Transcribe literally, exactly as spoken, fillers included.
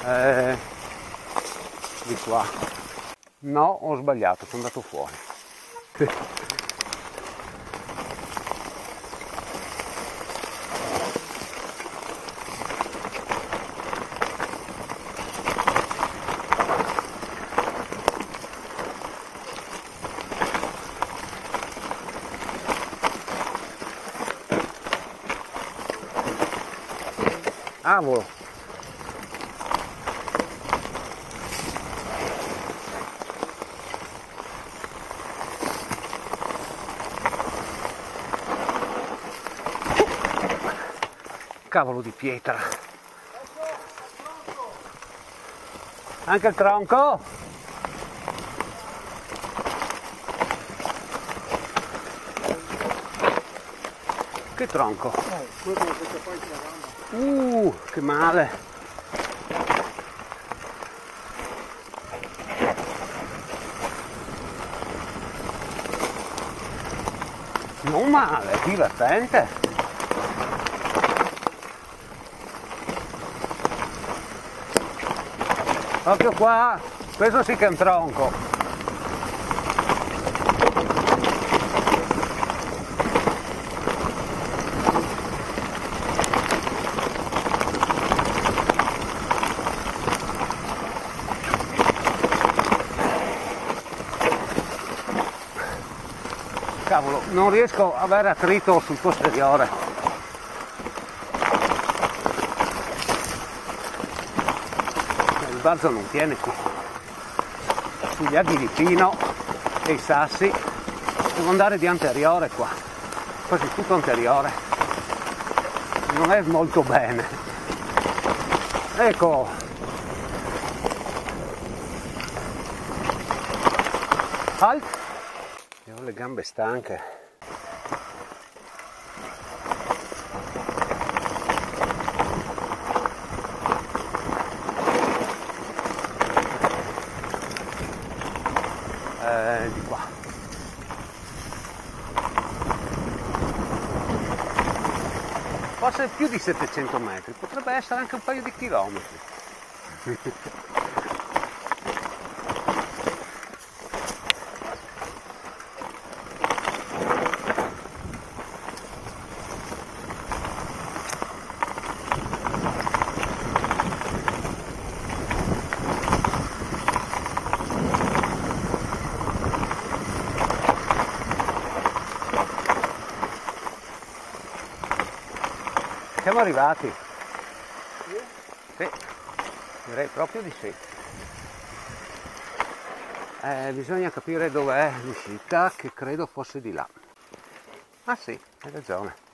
Eh, di qua. No, ho sbagliato, sono andato fuori. Cavolo! Cavolo di pietra! Anche il tronco? Che tronco? Uh, che male! Non male, divertente! Occhio qua, questo sì che è un tronco. Cavolo, non riesco ad avere attrito sul posteriore. Il balzo non tiene qui. Sugli aghi di pino e i sassi devo andare di anteriore qua, quasi tutto anteriore. Non è molto bene. Ecco. Halt! E ho le gambe stanche. Eh, di qua. Forse più di settecento metri, potrebbe essere anche un paio di chilometri. Siamo arrivati. Sì? Sì, direi proprio di sì. Eh, bisogna capire dov'è l'uscita, che credo fosse di là. Ah sì, hai ragione.